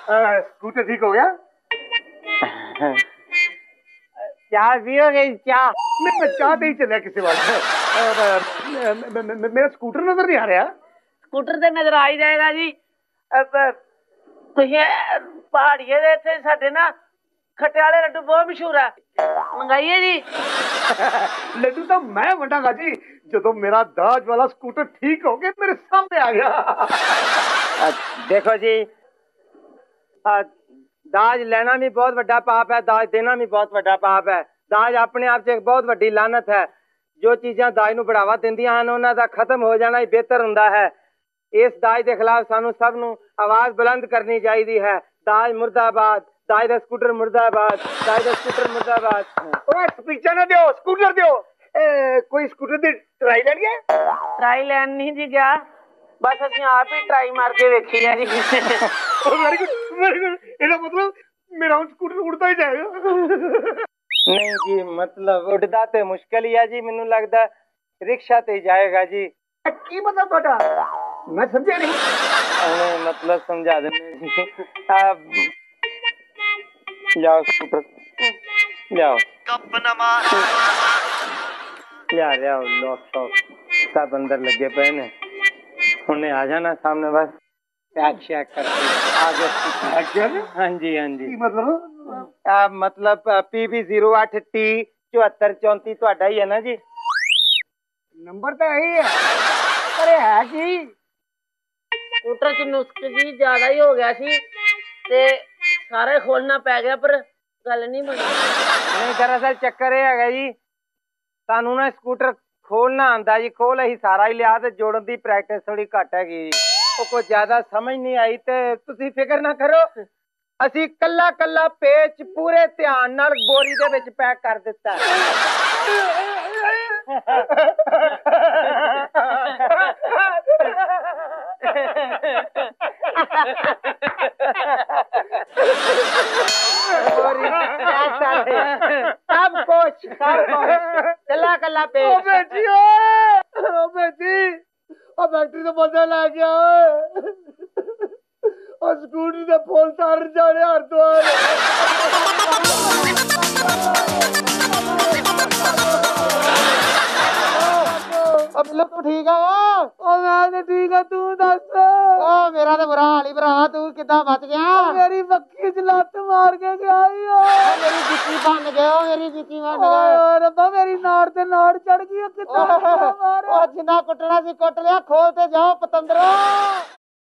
Scooter ठीक हो गया? चाह पियोगे? चाह नहीं, मैं चाह नहीं चलिया किसी बात। मेरा स्कूटर नजर नहीं आ रहा। स्कूटर तो नजर आ ही जाएगा जी। पहाड़िए दे इत्थे साडे ना खट्टे वाले लड्डू बहुत मशहूर है, मंगाइए जी। लड्डू तो मैं वंडागा जी, जो मेरा दाज वाला स्कूटर ठीक हो गया मेरे सामने आ गया। देखो जी, दाज लेना भी बहुत बड़ा पाप है, दाज देना भी बहुत बड़ा पाप है। दाज अपने आप से एक बहुत बड़ी लानत है। जो चीज़ां दाज नूं बढ़ावा दिंदियां हन उन्हां दा खत्म हो जाना ही बेहतर हुंदा है। इस दाज के खिलाफ सानू सब नूं आवाज बुलंद करनी चाहिए है। दाज मुर्दाबाद, दाज दा स्कूटर मुर्दाबाद, दाज दा स्कूटर मुर्दाबाद। ओए स्पीकर ना दियो, स्कूटर दियो। कोई स्कूटर दी ट्राई लैनी है? ट्राई लैन नहीं जी गया, बस असं आप ही ट्राई मार के वेखी है जी। Very good, very good. इसका मतलब मेरा स्कूटर उड़ता ही जाएगा। नहीं जी, मतलब उड़दा ते मुश्किल ही है जी, मैनू लगदा रिक्शा ते जाएगा जी। की मतलब ਤੁਹਾਡਾ? मैं समझा नहीं। मतलब समझा देने जी। जाओ स्कूटर जाओ, लियाओ लॉक शॉक सब अंदर लगे पे ने, उन्हें आ जाना सामने बस चेक शेक करके आगे। हाँ जी हाँ जी। मतलब PB 08T 7434 ਤੁਹਾਡਾ ही है ना जी? नंबर तो यही है, पर है की स्कूटर च नुस्ख जी ज्यादा ही हो गया सी ते सारा खोलना पै गया, पर गल नहीं बनी। नहीं, दरअसल चक्कर ये है जी, सानू ना स्कूटर खोलना आंदा जी, खोल अही सारा ही लिया ते जोड़न दी प्रैक्टिस थोड़ी घट हैगी जी, वो कुछ ज्यादा समझ नहीं आई। ते तुसी फिक्र ना करो, असी कल्ला कल्ला पेच पूरे ध्यान नाल बोरी दे विच पैक कर दिता सब कुछ कल्ला कल्ला पेच। फैक्ट्री तो बंदा लै गया और स्कूटी दे फुल तार जाने हरद्वार। बिल्लू तू ठीक है? मैं तो ठीक है, तू दस। मेरा तो बुरा हाल ही भरा, तू किदा बच गया? मेरी मक्खी च लत मार के गया, मेरी जुत्ती बन गया, मेरी जुत्ती बन गया। रब्बा मेरी नाड़ ते नाड़ चढ़ गई, जिन्ना कुटना सी कुट लिया, खोल ते जाओ पतंदरो।